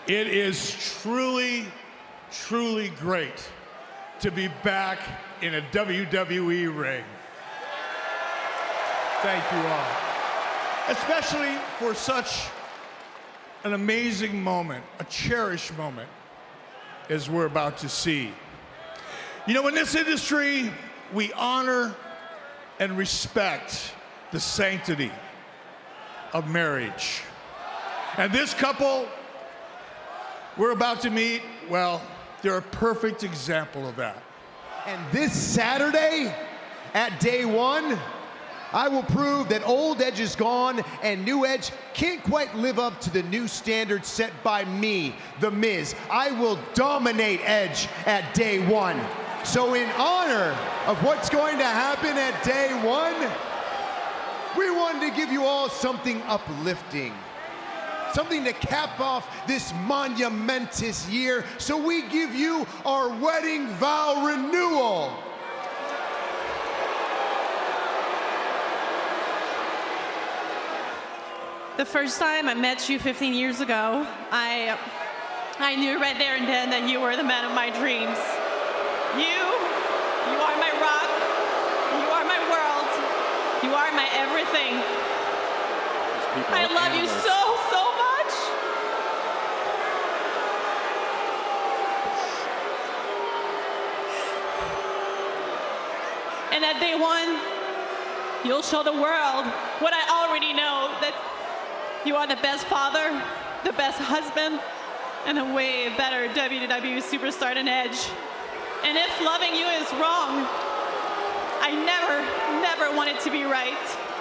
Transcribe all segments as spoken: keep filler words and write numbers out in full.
It is truly, truly great to be back in a W W E ring. Thank you all. Especially for such an amazing moment, a cherished moment, as we're about to see. You know, in this industry, we honor and respect the sanctity of marriage. And this couple we're about to meet, well, they're a perfect example of that. And this Saturday, at day one, I will prove that old Edge is gone and new Edge can't quite live up to the new standards set by me, The Miz. I will dominate Edge at day one. So in honor of what's going to happen at day one, we wanted to give you all something uplifting. Something to cap off this monumentous year, so we give you our wedding vow renewal. The first time I met you fifteen years ago, I, I knew right there and then that you were the man of my dreams. You, you are my rock, you are my world, you are my everything. I love you so, so much. And at day one, you'll show the world what I already know, that you are the best father, the best husband, and a way better W W E superstar than Edge. And if loving you is wrong, I never, never want it to be right.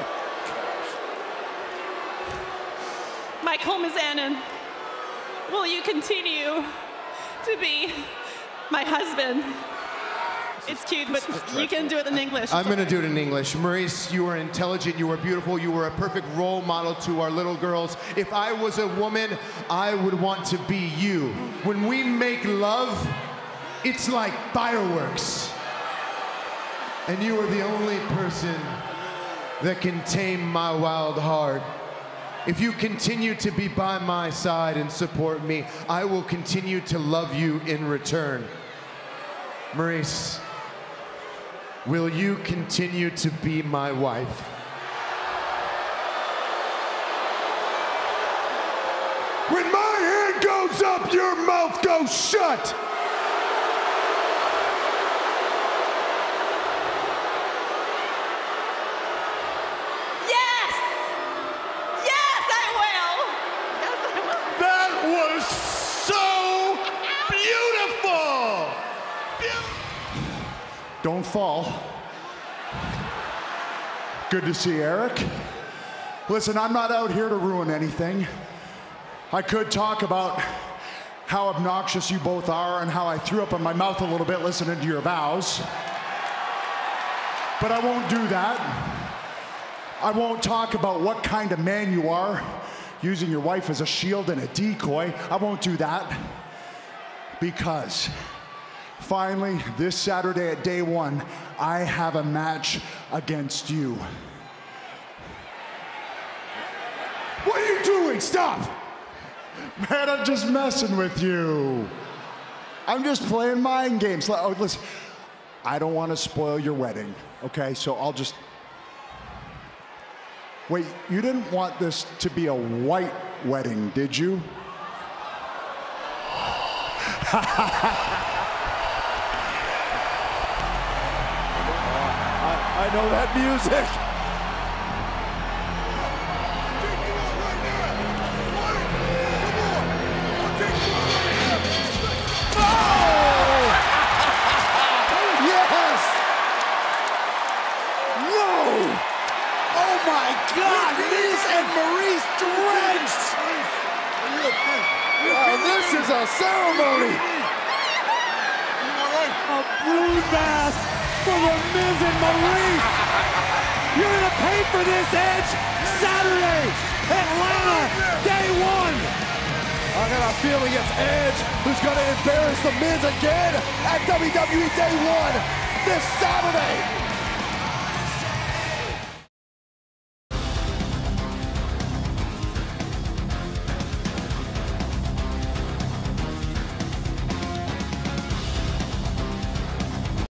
Michael Mizanin, will you continue to be my husband? It's cute, but you can do it in English. I'm gonna do it in English. Maryse, you are intelligent, you are beautiful, you were a perfect role model to our little girls. If I was a woman, I would want to be you. When we make love, it's like fireworks. And you are the only person that can tame my wild heart. If you continue to be by my side and support me, I will continue to love you in return. Maryse, will you continue to be my wife? When my hand goes up, your mouth goes shut! Yes! Yes, I will! Yes, I will. That was so beautiful! Don't fall. Good to see Eric. Listen, I'm not out here to ruin anything. I could talk about how obnoxious you both are and how I threw up in my mouth a little bit listening to your vows. But I won't do that. I won't talk about what kind of man you are, using your wife as a shield and a decoy. I won't do that. Because finally, this Saturday at day one, I have a match against you. What are you doing? Stop! Man, I'm just messing with you. I'm just playing mind games. Oh, listen, I don't want to spoil your wedding, okay? So I'll just... Wait, you didn't want this to be a white wedding, did you? I know that music. Oh! Yes! Whoa! Oh my God! Miz and Maryse drenched! Oh, this is a ceremony! A bloodbath for the Miz and Maryse. You're gonna pay for this, Edge. Saturday, Atlanta, day one. I got a feeling it's Edge who's gonna embarrass the Miz again at W W E Day One this Saturday.